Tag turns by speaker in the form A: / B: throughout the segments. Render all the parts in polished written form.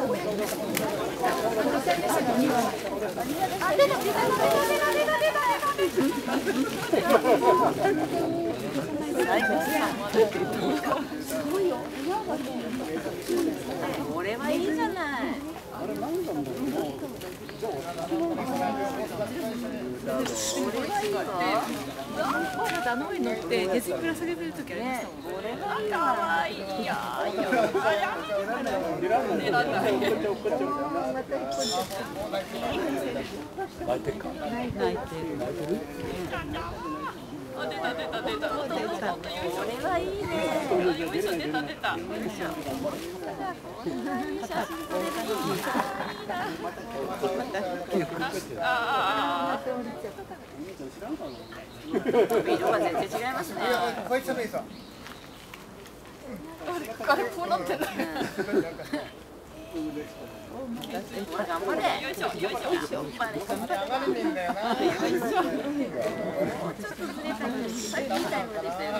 A: これはいいじゃない。
B: あの上に乗って手作らされてる時ありましたもん。
A: これは可愛いや。
C: 泣いてるか。
B: 泣いてる。
A: あ、出た。これはいいね。よいしょ、出た。こんないい写真色が全然違いますね。あれこうなってない。頑張れ。よいしょ。頑張れ。ちょっとずれたのに、さっきいいタイムでしたよね。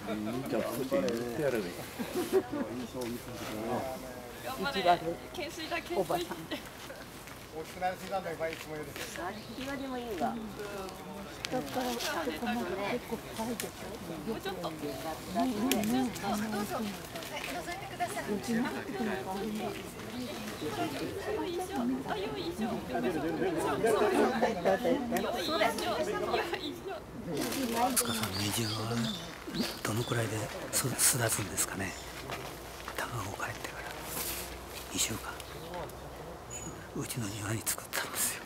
A: 頑張れ。懸垂だ。おばさん。大きくなりすぎなんだよ、いつもより。引き割りもいいわ。だから結構深いでしょ。もうちょっと。どうぞ。覗いてください。
D: 塚さん、メジュはどのくらいで巣立つんですかね。卵を帰ってから2週間。うちの庭に作ったんですよ。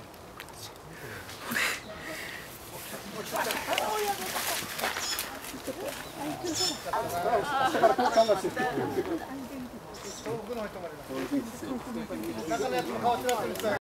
E: 中のやつも変わってます。